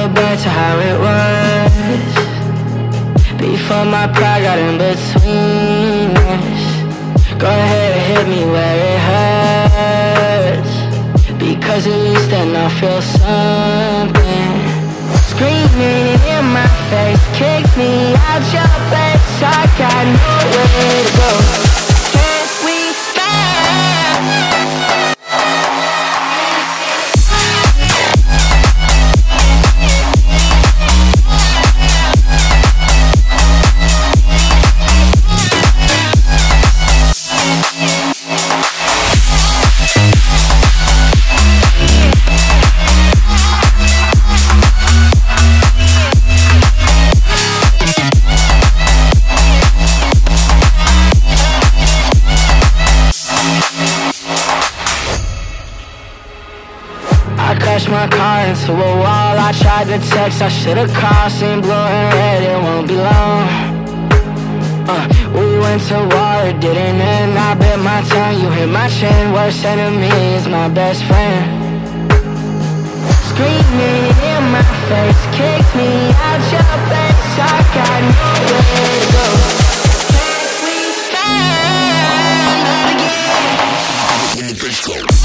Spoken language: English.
it back to how it was before my pride got in between us. Go ahead and hit me where it hurts, because at least then I'll feel something. Screaming in my face, kick me out your place, I got nowhere to go. Can't we my car into a wall? I tried to text, I should've called. Seen blue and red, it won't be long. We went to war, it didn't end. I bit my tongue, you hit my chin. Worst enemy is my best friend. Screaming in my face, kick me out your place, I got nowhere to go. Can't we stand again?